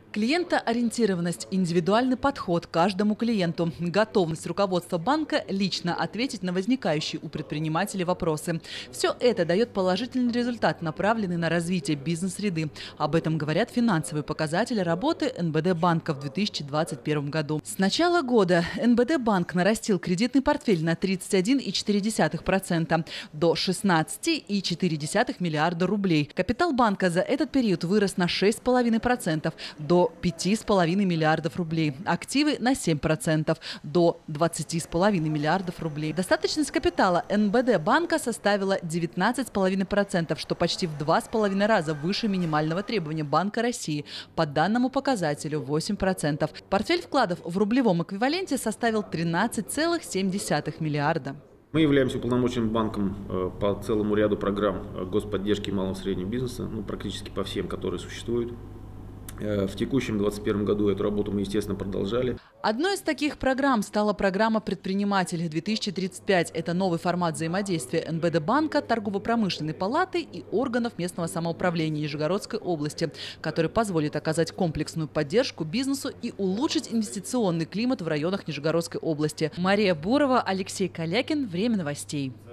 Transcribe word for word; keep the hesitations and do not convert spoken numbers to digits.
Клиентоориентированность, индивидуальный подход к каждому клиенту, готовность руководства банка лично ответить на возникающие у предпринимателей вопросы. Все это дает положительный результат, направленный на развитие бизнес-среды. Об этом говорят финансовые показатели работы эн бэ дэ банка в две тысячи двадцать первом году. С начала года эн бэ дэ банк нарастил кредитный портфель на тридцать один и четыре десятых процента до шестнадцати и четыре десятых миллиарда рублей. Капитал банка за этот период вырос на шесть и пять десятых процента до пяти с половиной миллиардов рублей. Активы на семь процентов до двадцати с половиной миллиардов рублей. Достаточность капитала эн бэ дэ банка составила девятнадцать и пять десятых процента, что почти в два с половиной раза выше минимального требования Банка России. По данному показателю восемь процентов. Портфель вкладов в рублевом эквиваленте составил тринадцать целых семь десятых миллиарда. Мы являемся уполномоченным банком по целому ряду программ господдержки малого и среднего бизнеса, ну, практически по всем, которые существуют. В текущем двадцать первом году эту работу мы, естественно, продолжали. Одной из таких программ стала программа «Предприниматель две тысячи тридцать пять». Это новый формат взаимодействия эн бэ дэ банка, торгово-промышленной палаты и органов местного самоуправления Нижегородской области, который позволит оказать комплексную поддержку бизнесу и улучшить инвестиционный климат в районах Нижегородской области. Мария Бурова, Алексей Калякин. Время новостей.